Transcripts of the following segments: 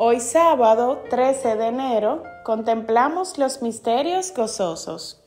Hoy sábado 13 de enero contemplamos los misterios gozosos.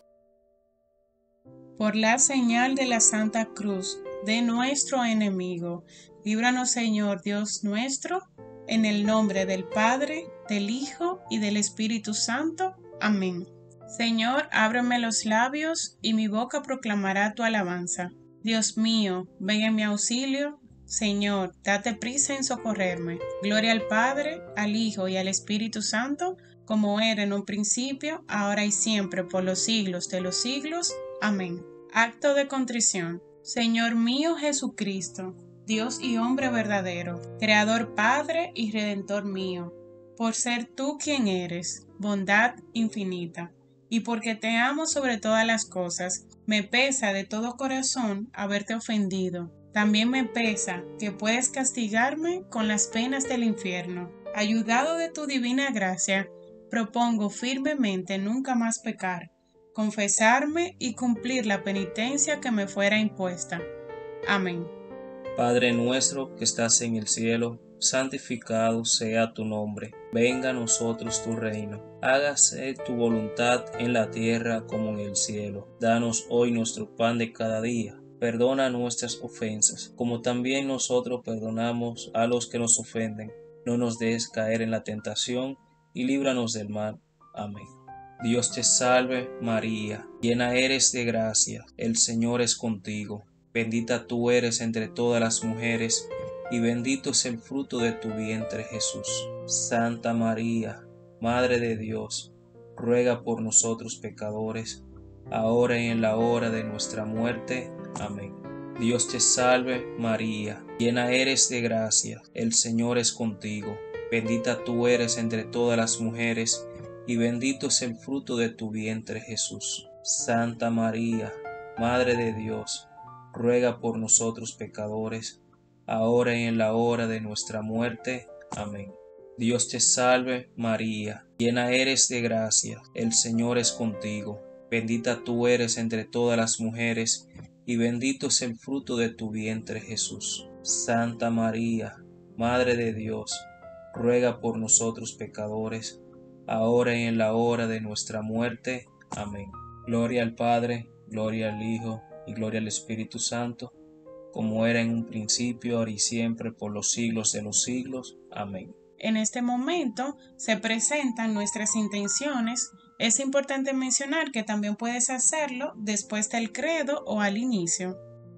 Por la señal de la Santa Cruz de nuestro enemigo, líbranos Señor Dios nuestro, en el nombre del Padre, del Hijo y del Espíritu Santo. Amén. Señor, ábreme los labios y mi boca proclamará tu alabanza. Dios mío, ven en mi auxilio. Señor, date prisa en socorrerme. Gloria al Padre, al Hijo y al Espíritu Santo, como era en un principio, ahora y siempre, por los siglos de los siglos. Amén. Acto de contrición. Señor mío Jesucristo, Dios y hombre verdadero, Creador, Padre y Redentor mío, por ser tú quien eres, bondad infinita, y porque te amo sobre todas las cosas, me pesa de todo corazón haberte ofendido. También me pesa que puedes castigarme con las penas del infierno. Ayudado de tu divina gracia, propongo firmemente nunca más pecar, confesarme y cumplir la penitencia que me fuera impuesta. Amén. Padre nuestro que estás en el cielo, santificado sea tu nombre. Venga a nosotros tu reino. Hágase tu voluntad en la tierra como en el cielo. Danos hoy nuestro pan de cada día. Perdona nuestras ofensas, como también nosotros perdonamos a los que nos ofenden. No nos dejes caer en la tentación, y líbranos del mal. Amén. Dios te salve, María, llena eres de gracia, el Señor es contigo. Bendita tú eres entre todas las mujeres, y bendito es el fruto de tu vientre, Jesús. Santa María, Madre de Dios, ruega por nosotros pecadores, ahora y en la hora de nuestra muerte. Amén. Dios te salve, María, llena eres de gracia, el Señor es contigo. Bendita tú eres entre todas las mujeres, y bendito es el fruto de tu vientre, Jesús. Santa María, Madre de Dios, ruega por nosotros pecadores, ahora y en la hora de nuestra muerte. Amén. Dios te salve, María, llena eres de gracia, el Señor es contigo. Bendita tú eres entre todas las mujeres, y bendito es el fruto de tu vientre, Jesús. Santa María, Madre de Dios, ruega por nosotros pecadores, ahora y en la hora de nuestra muerte. Amén. Gloria al Padre, gloria al Hijo, y gloria al Espíritu Santo, como era en un principio, ahora y siempre, por los siglos de los siglos. Amén. En este momento se presentan nuestras intenciones. Es importante mencionar que también puedes hacerlo después del credo o al inicio.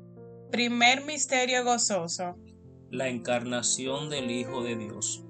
Primer misterio gozoso. La encarnación del Hijo de Dios.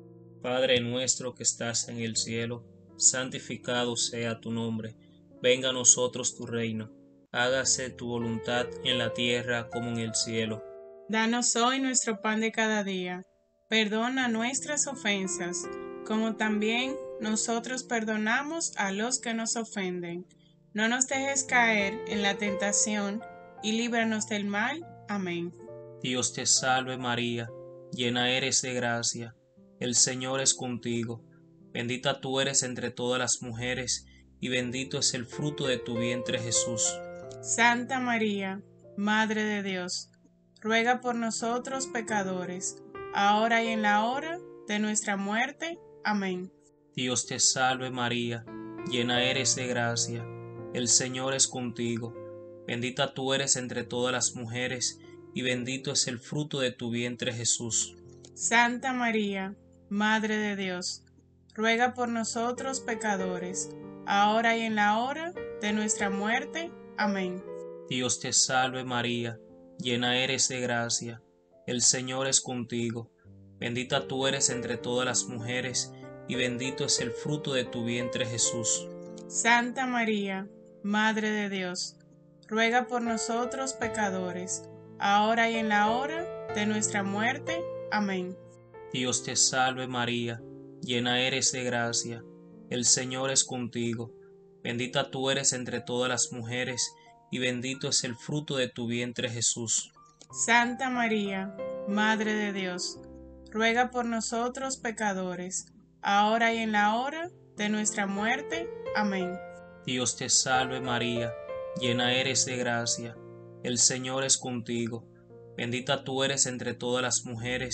Padre nuestro que estás en el cielo, santificado sea tu nombre. Venga a nosotros tu reino. Hágase tu voluntad en la tierra como en el cielo. Danos hoy nuestro pan de cada día. Perdona nuestras ofensas, como también nosotros perdonamos a los que nos ofenden. No nos dejes caer en la tentación, y líbranos del mal. Amén. Dios te salve María, llena eres de gracia, el Señor es contigo. Bendita tú eres entre todas las mujeres, y bendito es el fruto de tu vientre, Jesús. Santa María, Madre de Dios, ruega por nosotros pecadores, ahora y en la hora de nuestra muerte. Amén. Dios te salve María, llena eres de gracia, el Señor es contigo. Bendita tú eres entre todas las mujeres, y bendito es el fruto de tu vientre, Jesús. Santa María, Madre de Dios, ruega por nosotros pecadores, ahora y en la hora de nuestra muerte. Amén. Dios te salve María, llena eres de gracia, el Señor es contigo. Bendita tú eres entre todas las mujeres, y bendito es el fruto de tu vientre, Jesús. Santa María, Madre de Dios, ruega por nosotros pecadores, ahora y en la hora de nuestra muerte. Amén. Dios te salve María, llena eres de gracia, el Señor es contigo. Bendita tú eres entre todas las mujeres, y bendito es el fruto de tu vientre, Jesús. Santa María, Madre de Dios, ruega por nosotros pecadores, ahora y en la hora de nuestra muerte. Amén. Dios te salve María, llena eres de gracia, el Señor es contigo. Bendita tú eres entre todas las mujeres,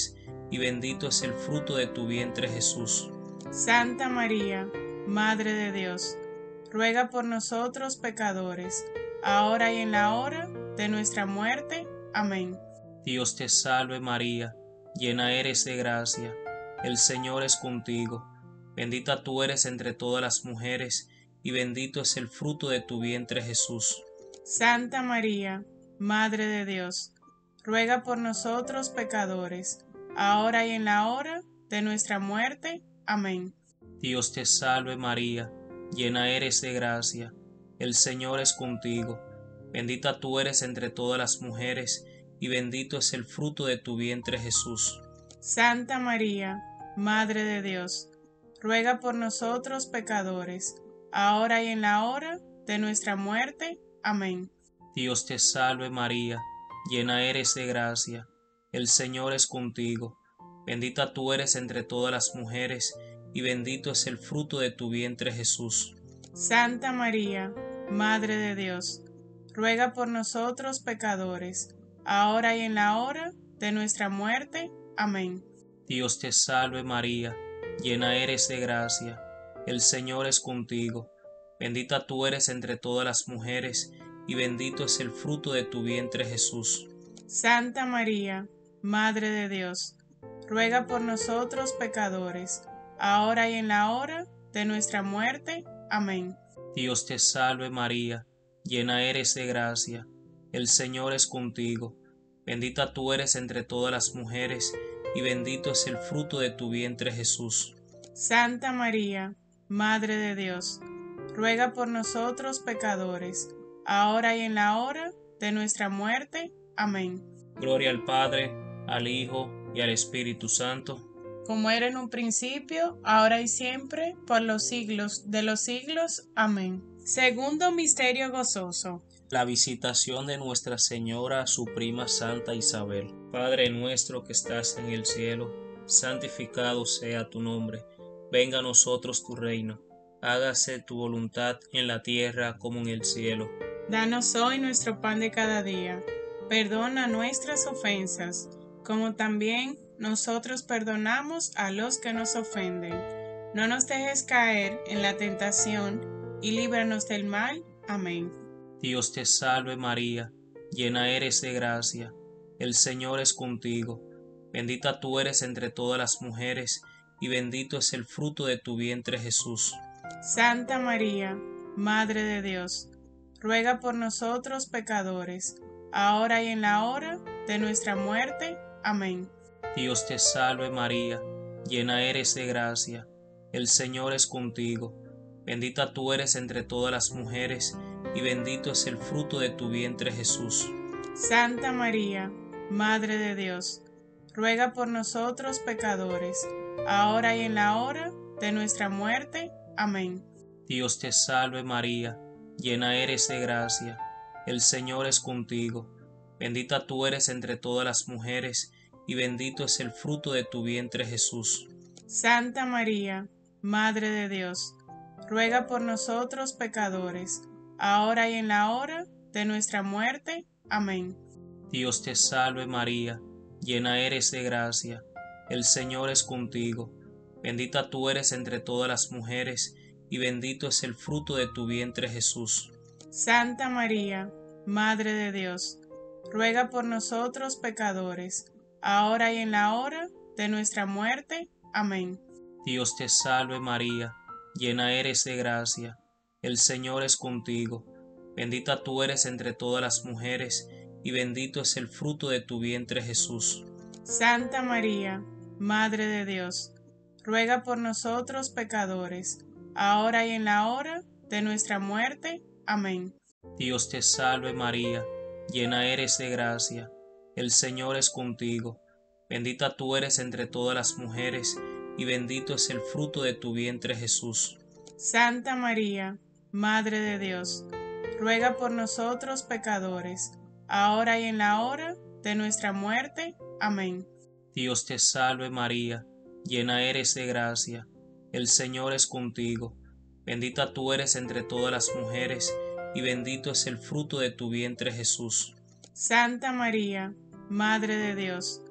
y bendito es el fruto de tu vientre Jesús. Santa María, Madre de Dios, ruega por nosotros pecadores, ahora y en la hora de nuestra muerte. Amén. Dios te salve María, llena eres de gracia, el Señor es contigo, bendita tú eres entre todas las mujeres, y bendito es el fruto de tu vientre Jesús. Santa María, Madre de Dios, ruega por nosotros pecadores, ahora y en la hora de nuestra muerte. Amén. Dios te salve María, llena eres de gracia, el Señor es contigo, bendita tú eres entre todas las mujeres, y bendito es el fruto de tu vientre Jesús. Santa María, Madre de Dios, ruega por nosotros pecadores, ahora y en la hora de nuestra muerte. Amén. Dios te salve María, llena eres de gracia, el Señor es contigo, bendita tú eres entre todas las mujeres, y bendito es el fruto de tu vientre Jesús. Santa María, Madre de Dios, ruega por nosotros pecadores, ahora y en la hora de nuestra muerte. Amén. Dios te salve María, llena eres de gracia, el Señor es contigo, bendita tú eres entre todas las mujeres, y bendito es el fruto de tu vientre Jesús. Santa María, Madre de Dios, ruega por nosotros pecadores, ahora y en la hora de nuestra muerte. Amén. Dios te salve María, llena eres de gracia, el Señor es contigo, bendita tú eres entre todas las mujeres, y bendito es el fruto de tu vientre Jesús. Santa María, Madre de Dios, ruega por nosotros pecadores, ahora y en la hora de nuestra muerte. Amén. Gloria al Padre, al Hijo y al Espíritu Santo, como era en un principio, ahora y siempre, por los siglos de los siglos. Amén. Segundo misterio gozoso. la visitación de Nuestra Señora a su prima Santa Isabel. Padre nuestro que estás en el cielo, santificado sea tu nombre. Venga a nosotros tu reino. Hágase tu voluntad en la tierra como en el cielo. Danos hoy nuestro pan de cada día. Perdona nuestras ofensas, como también nosotros perdonamos a los que nos ofenden. No nos dejes caer en la tentación y líbranos del mal. Amén. Dios te salve María, llena eres de gracia, el Señor es contigo, bendita tú eres entre todas las mujeres, y bendito es el fruto de tu vientre Jesús. Santa María, Madre de Dios, ruega por nosotros pecadores, ahora y en la hora de nuestra muerte. Amén. Dios te salve María, llena eres de gracia, el Señor es contigo, bendita tú eres entre todas las mujeres, y bendito es el fruto de tu vientre Jesús. Santa María, Madre de Dios, ruega por nosotros pecadores, ahora y en la hora de nuestra muerte. Amén. Dios te salve María, llena eres de gracia, el Señor es contigo, bendita tú eres entre todas las mujeres, y bendito es el fruto de tu vientre Jesús. Santa María, Madre de Dios, ruega por nosotros pecadores, ahora y en la hora de nuestra muerte. Amén. Dios te salve María, llena eres de gracia, el Señor es contigo, bendita tú eres entre todas las mujeres, y bendito es el fruto de tu vientre Jesús. Santa María, Madre de Dios, ruega por nosotros pecadores, ahora y en la hora de nuestra muerte. Amén. Dios te salve María, llena eres de gracia, el Señor es contigo, bendita tú eres entre todas las mujeres, y bendito es el fruto de tu vientre Jesús. Santa María, Madre de Dios, ruega por nosotros pecadores, ahora y en la hora de nuestra muerte. Amén. Dios te salve María, llena eres de gracia, el Señor es contigo, bendita tú eres entre todas las mujeres, y bendito es el fruto de tu vientre Jesús. Santa María, Madre de Dios, ruega por nosotros pecadores, ahora y en la hora de nuestra muerte. Amén. Dios te salve María, llena eres de gracia, el Señor es contigo, bendita tú eres entre todas las mujeres, y bendito es el fruto de tu vientre Jesús. Santa María, Madre de Dios,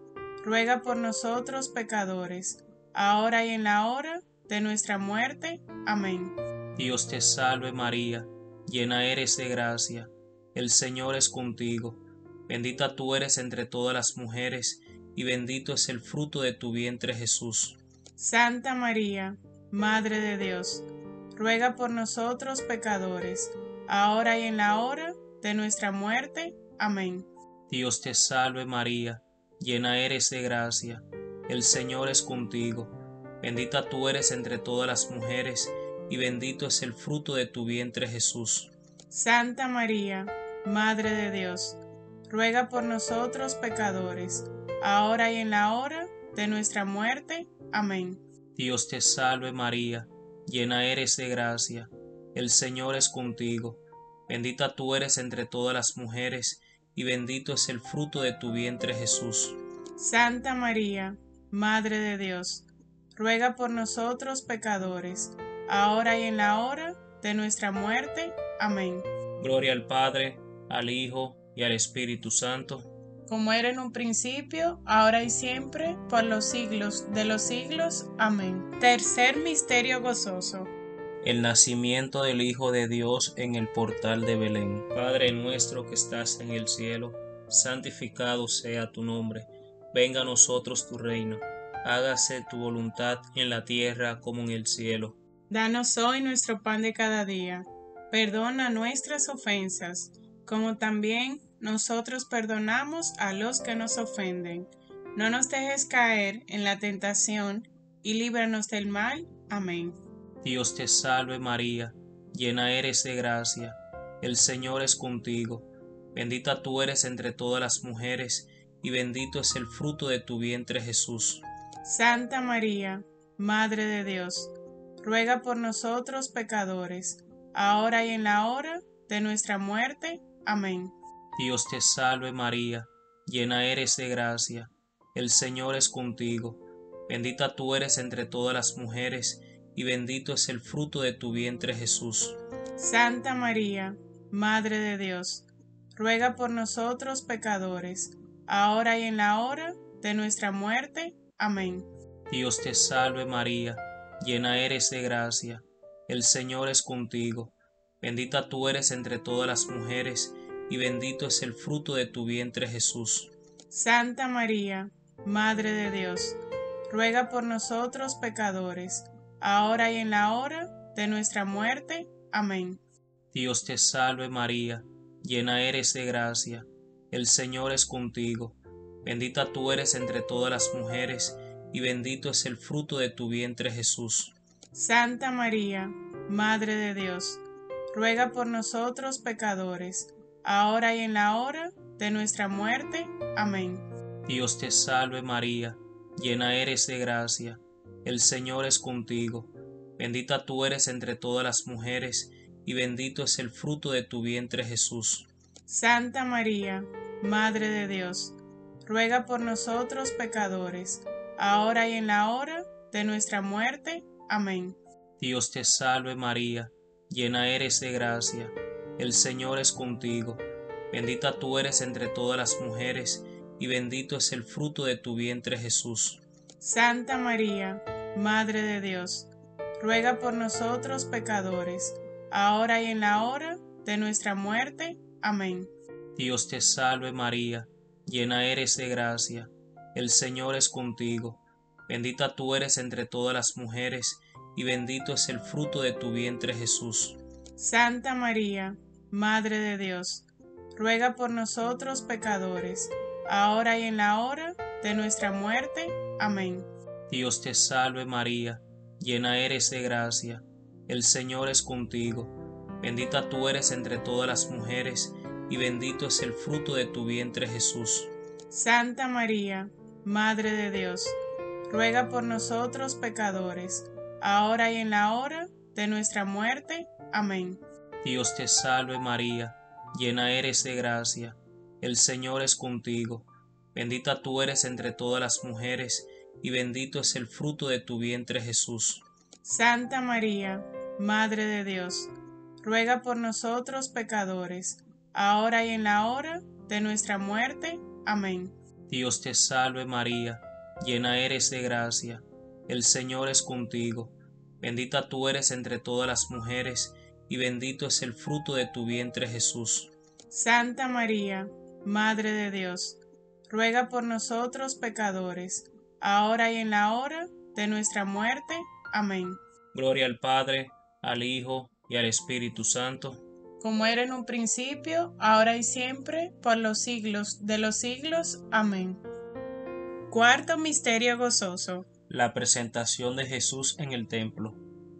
ruega por nosotros pecadores, ahora y en la hora de nuestra muerte. Amén. Dios te salve María, llena eres de gracia, el Señor es contigo, bendita tú eres entre todas las mujeres, y bendito es el fruto de tu vientre Jesús. Santa María, Madre de Dios, ruega por nosotros pecadores, ahora y en la hora de nuestra muerte. Amén. Dios te salve María, llena eres de gracia, el Señor es contigo, bendita tú eres entre todas las mujeres, y bendito es el fruto de tu vientre Jesús. Santa María, Madre de Dios, ruega por nosotros pecadores, ahora y en la hora de nuestra muerte. Amén. Dios te salve María, llena eres de gracia, el Señor es contigo, bendita tú eres entre todas las mujeres, y bendito es el fruto de tu vientre Jesús. Santa María, Madre de Dios, ruega por nosotros pecadores, ahora y en la hora de nuestra muerte. Amén. Gloria al Padre, al Hijo y al Espíritu Santo, como era en un principio, ahora y siempre, por los siglos de los siglos. Amén. Tercer misterio gozoso. el nacimiento del Hijo de Dios en el portal de Belén. Padre nuestro que estás en el cielo, santificado sea tu nombre. Venga a nosotros tu reino. Hágase tu voluntad en la tierra como en el cielo. Danos hoy nuestro pan de cada día. Perdona nuestras ofensas, como también nosotros perdonamos a los que nos ofenden. No nos dejes caer en la tentación y líbranos del mal. Amén. Dios te salve María, llena eres de gracia, el Señor es contigo, bendita tú eres entre todas las mujeres, y bendito es el fruto de tu vientre Jesús. Santa María, Madre de Dios, ruega por nosotros pecadores, ahora y en la hora de nuestra muerte. Amén. Dios te salve María, llena eres de gracia, el Señor es contigo, bendita tú eres entre todas las mujeres, y bendito es el fruto de tu vientre Jesús. Santa María, Madre de Dios, ruega por nosotros pecadores, ahora y en la hora de nuestra muerte. Amén. Dios te salve María, llena eres de gracia, el Señor es contigo, bendita tú eres entre todas las mujeres, y bendito es el fruto de tu vientre Jesús. Santa María, Madre de Dios, ruega por nosotros pecadores, ahora y en la hora de nuestra muerte. Amén. Dios te salve María, llena eres de gracia, el Señor es contigo, bendita tú eres entre todas las mujeres, y bendito es el fruto de tu vientre Jesús. Santa María, Madre de Dios, ruega por nosotros pecadores, ahora y en la hora de nuestra muerte. Amén. Dios te salve María, llena eres de gracia, el Señor es contigo, bendita tú eres entre todas las mujeres, y bendito es el fruto de tu vientre Jesús. Santa María, Madre de Dios, ruega por nosotros pecadores, ahora y en la hora de nuestra muerte. Amén. Dios te salve María, llena eres de gracia, el Señor es contigo, bendita tú eres entre todas las mujeres, y bendito es el fruto de tu vientre Jesús. Santa María, Madre de Dios, ruega por nosotros pecadores, ahora y en la hora de nuestra muerte. Amén. Dios te salve María, llena eres de gracia, el Señor es contigo, bendita tú eres entre todas las mujeres, y bendito es el fruto de tu vientre Jesús. Santa María, Madre de Dios, ruega por nosotros pecadores, ahora y en la hora de nuestra muerte. Amén. Dios te salve María, llena eres de gracia, el Señor es contigo, bendita tú eres entre todas las mujeres, y bendito es el fruto de tu vientre Jesús. Santa María, Madre de Dios, ruega por nosotros pecadores, ahora y en la hora de nuestra muerte. Amén. Dios te salve María, llena eres de gracia, el Señor es contigo, bendita tú eres entre todas las mujeres, y bendito es el fruto de tu vientre Jesús. Santa María, Madre de Dios, ruega por nosotros pecadores, ahora y en la hora de nuestra muerte. Amén. Dios te salve María, llena eres de gracia, el Señor es contigo, bendita tú eres entre todas las mujeres, y bendito es el fruto de tu vientre Jesús. Santa María, Madre de Dios, ruega por nosotros pecadores, ahora y en la hora de nuestra muerte. Amén. Gloria al Padre, al Hijo y al Espíritu Santo, como era en un principio, ahora y siempre, por los siglos de los siglos. Amén. Cuarto misterio gozoso. La presentación de Jesús en el templo.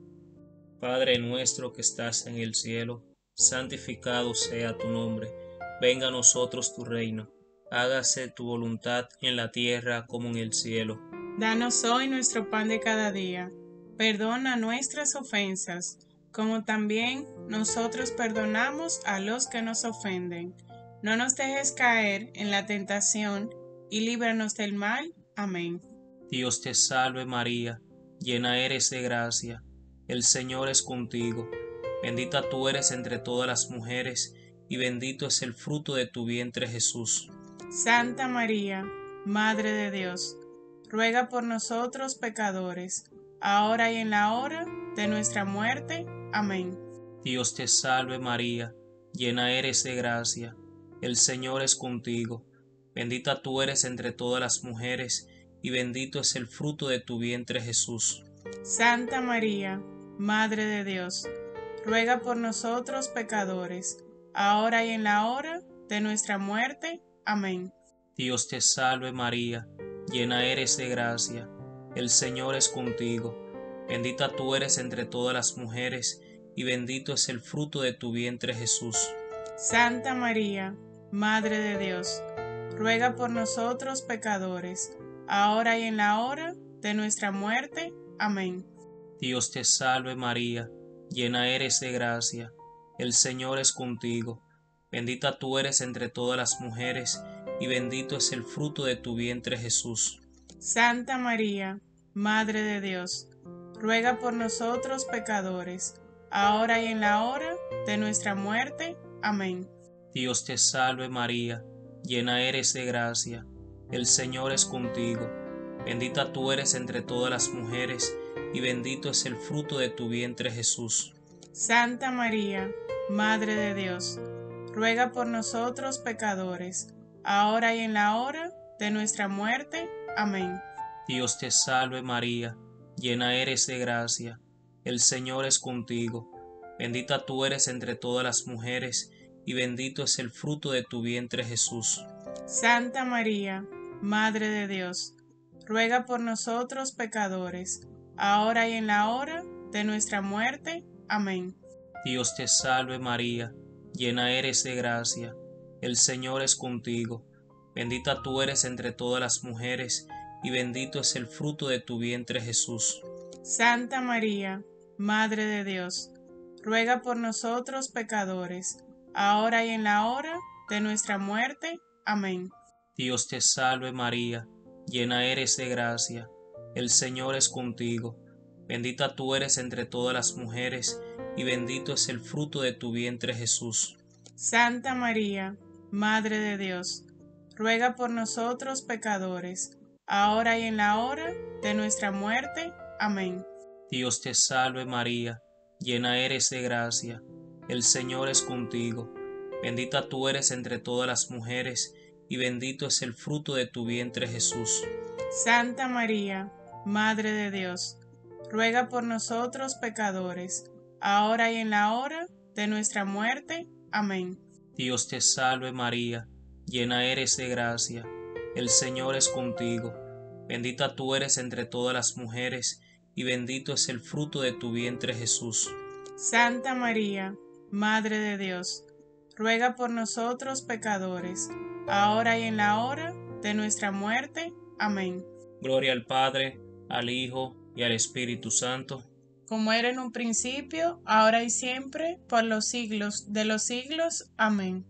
Padre nuestro que estás en el cielo, santificado sea tu nombre. Venga a nosotros tu reino. Hágase tu voluntad en la tierra como en el cielo. Danos hoy nuestro pan de cada día. Perdona nuestras ofensas, como también nosotros perdonamos a los que nos ofenden. No nos dejes caer en la tentación y líbranos del mal. Amén. Dios te salve María, llena eres de gracia, el Señor es contigo, bendita tú eres entre todas las mujeres, y bendito es el fruto de tu vientre Jesús. Santa María, Madre de Dios, ruega por nosotros pecadores, ahora y en la hora de nuestra muerte. Amén. Dios te salve María, llena eres de gracia, el Señor es contigo, bendita tú eres entre todas las mujeres, y bendito es el fruto de tu vientre Jesús. Santa María, Madre de Dios, ruega por nosotros pecadores, ahora y en la hora de nuestra muerte. Amén. Dios te salve María, llena eres de gracia, el Señor es contigo, bendita tú eres entre todas las mujeres, y bendito es el fruto de tu vientre Jesús. Santa María, Madre de Dios, ruega por nosotros pecadores, ahora y en la hora de nuestra muerte. Amén. Dios te salve María, llena eres de gracia, el Señor es contigo, bendita tú eres entre todas las mujeres, y bendito es el fruto de tu vientre Jesús. Santa María, Madre de Dios, ruega por nosotros pecadores, ahora y en la hora de nuestra muerte. Amén. Dios te salve María, llena eres de gracia, el Señor es contigo, bendita tú eres entre todas las mujeres, y bendito es el fruto de tu vientre Jesús. Santa María, Madre de Dios, ruega por nosotros pecadores, ahora y en la hora de nuestra muerte. Amén. Dios te salve María, llena eres de gracia, el Señor es contigo, bendita tú eres entre todas las mujeres, y bendito es el fruto de tu vientre Jesús. Santa María, Madre de Dios, ruega por nosotros pecadores, ahora y en la hora de nuestra muerte. Amén. Dios te salve María, llena eres de gracia, el Señor es contigo, bendita tú eres entre todas las mujeres, y bendito es el fruto de tu vientre Jesús. Santa María, Madre de Dios, ruega por nosotros pecadores, ahora y en la hora de nuestra muerte. Amén. Dios te salve María, llena eres de gracia, el Señor es contigo, bendita tú eres entre todas las mujeres, y bendito es el fruto de tu vientre Jesús. Santa María, Madre de Dios, ruega por nosotros pecadores, ahora y en la hora de nuestra muerte. Amén. Dios te salve María, llena eres de gracia, el Señor es contigo, bendita tú eres entre todas las mujeres, y bendito es el fruto de tu vientre Jesús. Santa María, Madre de Dios, ruega por nosotros pecadores, ahora y en la hora de nuestra muerte. Amén. Dios te salve María, llena eres de gracia, el Señor es contigo, bendita tú eres entre todas las mujeres, y bendito es el fruto de tu vientre Jesús. Santa María, Madre de Dios, ruega por nosotros pecadores, ahora y en la hora de nuestra muerte. Amén. Gloria al Padre, al Hijo y al Espíritu Santo, como era en un principio, ahora y siempre, por los siglos de los siglos. Amén.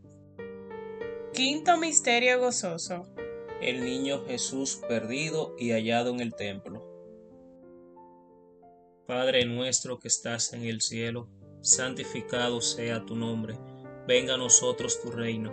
Quinto misterio gozoso. el niño Jesús perdido y hallado en el templo. Padre nuestro que estás en el cielo, santificado sea tu nombre. Venga a nosotros tu reino.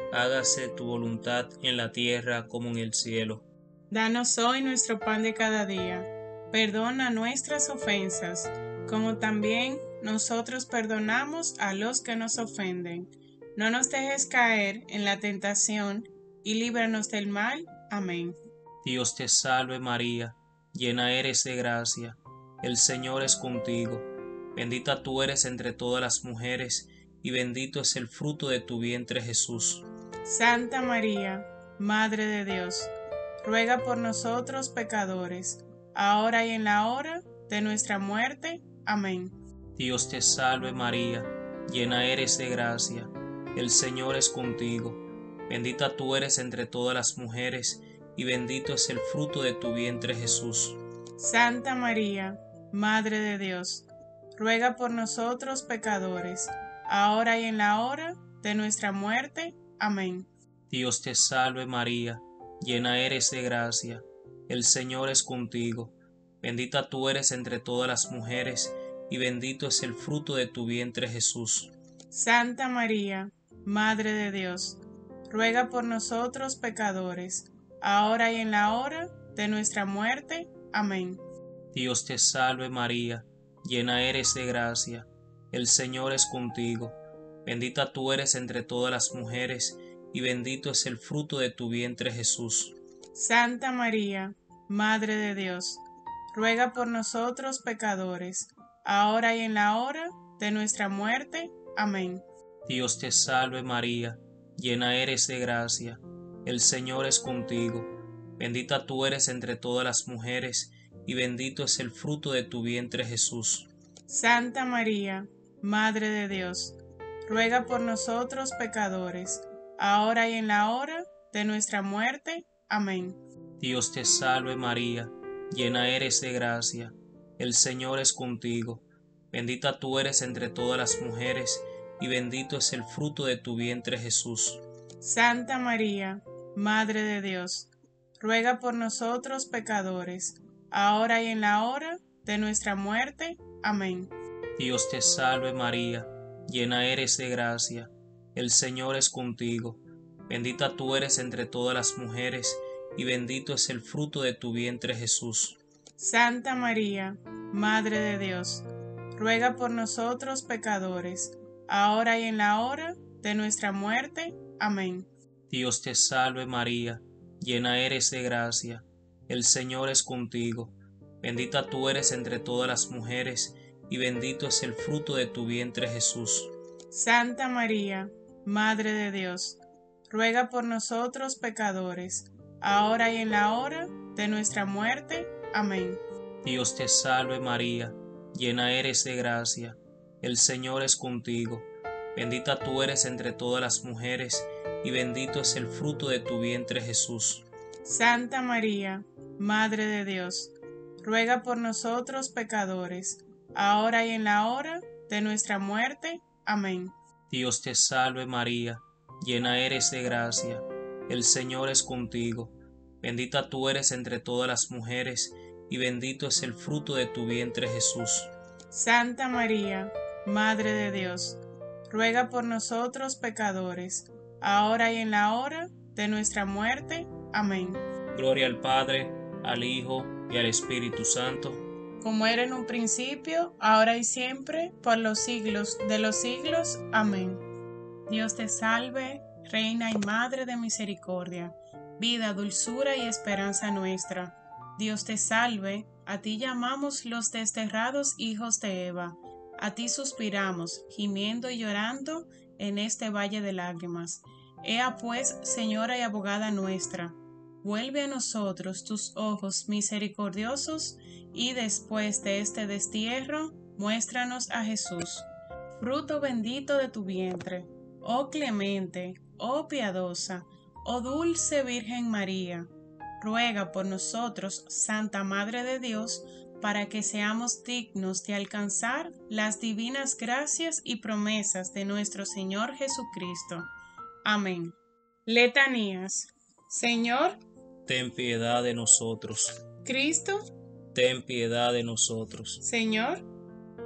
hágase tu voluntad en la tierra como en el cielo. Danos hoy nuestro pan de cada día. Perdona nuestras ofensas, como también nosotros perdonamos a los que nos ofenden. No nos dejes caer en la tentación y líbranos del mal. Amén. Dios te salve María, llena eres de gracia, el Señor es contigo. Bendita tú eres entre todas las mujeres, y bendito es el fruto de tu vientre Jesús. Santa María, Madre de Dios, ruega por nosotros pecadores, ahora y en la hora de nuestra muerte. Amén. Dios te salve María, llena eres de gracia, el Señor es contigo. Bendita tú eres entre todas las mujeres, y bendito es el fruto de tu vientre Jesús. Santa María, Madre de Dios, ruega por nosotros pecadores, ahora y en la hora de nuestra muerte. Amén. Dios te salve María, llena eres de gracia, el Señor es contigo. Bendita tú eres entre todas las mujeres, y bendito es el fruto de tu vientre Jesús. Santa María, Madre de Dios, ruega por nosotros pecadores, ahora y en la hora de nuestra muerte. Amén. Dios te salve María, llena eres de gracia, el Señor es contigo. Bendita tú eres entre todas las mujeres, y bendito es el fruto de tu vientre Jesús. Santa María, Madre de Dios, ruega por nosotros pecadores, ahora y en la hora de nuestra muerte. Amén. Dios te salve María, llena eres de gracia, el Señor es contigo. Bendita tú eres entre todas las mujeres, y bendito es el fruto de tu vientre Jesús. Santa María, Madre de Dios, ruega por nosotros pecadores, ahora y en la hora de nuestra muerte. Amén. Dios te salve María, llena eres de gracia, el Señor es contigo. Bendita tú eres entre todas las mujeres, y bendito es el fruto de tu vientre Jesús. Santa María, Madre de Dios, ruega por nosotros pecadores, ahora y en la hora de nuestra muerte. Amén. Dios te salve María, llena eres de gracia, el Señor es contigo. Bendita tú eres entre todas las mujeres, y bendito es el fruto de tu vientre Jesús. Santa María, Madre de Dios, ruega por nosotros pecadores, ahora y en la hora de nuestra muerte. Amén. Dios te salve María, llena eres de gracia, el Señor es contigo. Bendita tú eres entre todas las mujeres, y bendito es el fruto de tu vientre Jesús. Santa María, Madre de Dios, ruega por nosotros pecadores, ahora y en la hora de nuestra muerte. Amén. Dios te salve María, llena eres de gracia, el Señor es contigo. Bendita tú eres entre todas las mujeres, y bendito es el fruto de tu vientre Jesús. Santa María, Madre de Dios, ruega por nosotros pecadores, ahora y en la hora de nuestra muerte. Amén. Dios te salve María, llena eres de gracia, el Señor es contigo. Bendita tú eres entre todas las mujeres, y bendito es el fruto de tu vientre Jesús. Santa María, Madre de Dios, ruega por nosotros pecadores, ahora y en la hora de nuestra muerte. Amén. Gloria al Padre, al Hijo y al Espíritu Santo, como era en un principio, ahora y siempre, por los siglos de los siglos. Amén. Dios te salve, Reina y Madre de misericordia, vida, dulzura y esperanza nuestra. Dios te salve, a ti llamamos los desterrados hijos de Eva, a ti suspiramos, gimiendo y llorando en este valle de lágrimas. Ea pues, Señora y abogada nuestra, vuelve a nosotros tus ojos misericordiosos, y después de este destierro, muéstranos a Jesús, fruto bendito de tu vientre. Oh clemente, oh piadosa, oh dulce Virgen María, ruega por nosotros, Santa Madre de Dios, para que seamos dignos de alcanzar las divinas gracias y promesas de nuestro Señor Jesucristo. Amén. Letanías. Señor, ten piedad de nosotros. Cristo, Ten piedad de nosotros. Señor,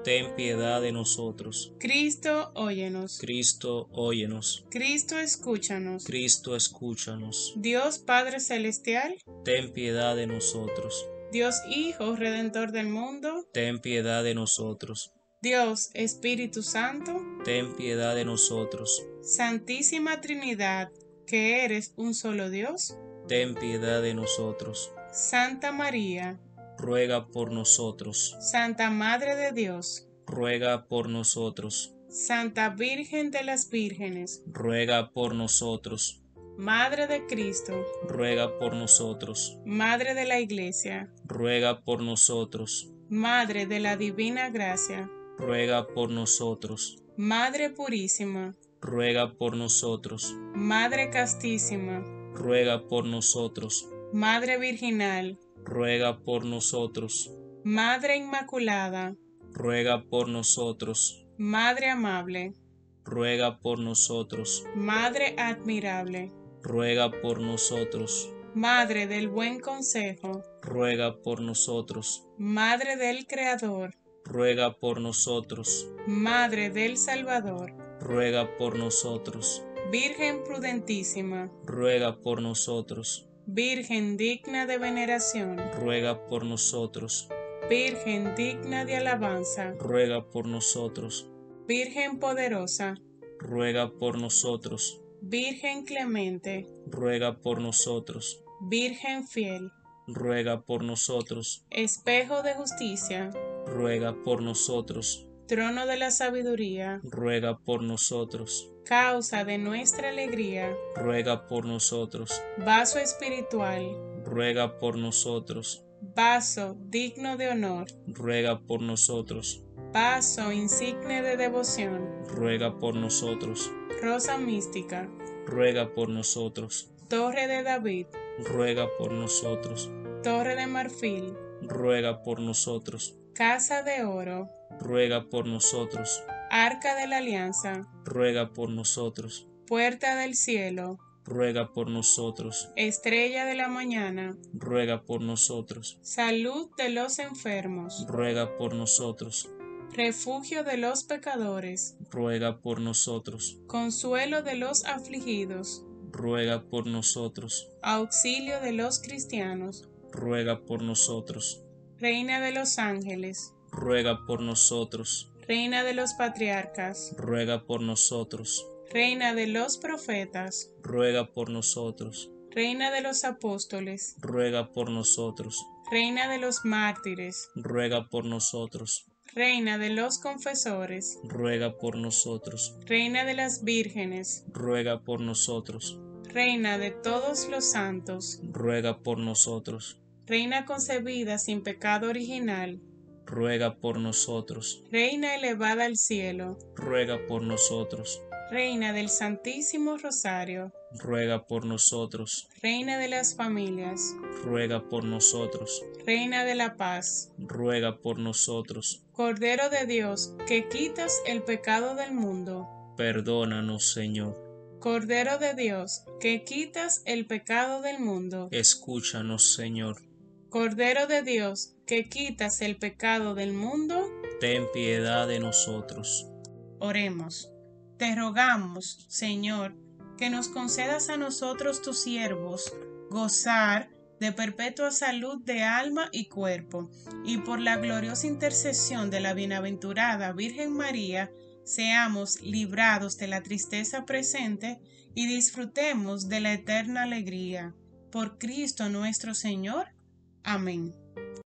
ten piedad de nosotros. Cristo, óyenos. Cristo, óyenos. Cristo, escúchanos. Cristo, escúchanos. Dios Padre Celestial, Ten piedad de nosotros. Dios Hijo, Redentor del mundo, Ten piedad de nosotros. Dios Espíritu Santo, Ten piedad de nosotros. Santísima Trinidad, que eres un solo Dios, Ten piedad de nosotros. Santa María, Ruega por nosotros. Santa Madre de Dios, Ruega por nosotros. Santa Virgen de las Vírgenes, Ruega por nosotros. Madre de Cristo, Ruega por nosotros. Madre de la Iglesia, Ruega por nosotros. Madre de la Divina Gracia, Ruega por nosotros. Madre Purísima, Ruega por nosotros. Madre Castísima, Ruega por nosotros. Madre Virginal, Ruega por nosotros. Madre Inmaculada, Ruega por nosotros. Madre Amable, Ruega por nosotros. Madre Admirable, Ruega por nosotros. Madre del Buen Consejo, Ruega por nosotros. Madre del Creador, Ruega por nosotros. Madre del Salvador, Ruega por nosotros. Virgen prudentísima, Ruega por nosotros. Virgen digna de veneración, Ruega por nosotros. Virgen digna de alabanza, Ruega por nosotros. Virgen poderosa, Ruega por nosotros. Virgen clemente, Ruega por nosotros. Virgen fiel, Ruega por nosotros. espejo de justicia, Ruega por nosotros. trono de la sabiduría, Ruega por nosotros. causa de nuestra alegría, Ruega por nosotros. vaso espiritual, Ruega por nosotros. vaso digno de honor, Ruega por nosotros. vaso insigne de devoción, Ruega por nosotros. rosa mística, Ruega por nosotros. torre de David, Ruega por nosotros. torre de marfil, Ruega por nosotros. casa de oro, Ruega por nosotros. arca de la alianza, Ruega por nosotros. puerta del cielo, Ruega por nosotros. estrella de la mañana, Ruega por nosotros. salud de los enfermos, Ruega por nosotros. refugio de los pecadores, Ruega por nosotros. consuelo de los afligidos, Ruega por nosotros. auxilio de los cristianos, Ruega por nosotros. reina de los ángeles, Ruega por nosotros. reina de los patriarcas, Ruega por nosotros. reina de los profetas, Ruega por nosotros. reina de los apóstoles, Ruega por nosotros. reina de los mártires, Ruega por nosotros. reina de los confesores, Ruega por nosotros. reina de las vírgenes, Ruega por nosotros. reina de todos los santos, Ruega por nosotros. reina concebida sin pecado original, Ruega por nosotros. reina elevada al cielo, Ruega por nosotros. reina del Santísimo Rosario, Ruega por nosotros. reina de las familias, Ruega por nosotros. reina de la paz, Ruega por nosotros. Cordero de Dios, que quitas el pecado del mundo, Perdónanos, Señor. Cordero de Dios, que quitas el pecado del mundo, Escúchanos, Señor. Cordero de Dios, que quitas el pecado del mundo, Ten piedad de nosotros. oremos. Te rogamos, Señor, que nos concedas a nosotros tus siervos gozar de perpetua salud de alma y cuerpo, y por la gloriosa intercesión de la bienaventurada Virgen María, seamos librados de la tristeza presente y disfrutemos de la eterna alegría. Por Cristo nuestro Señor. Amén.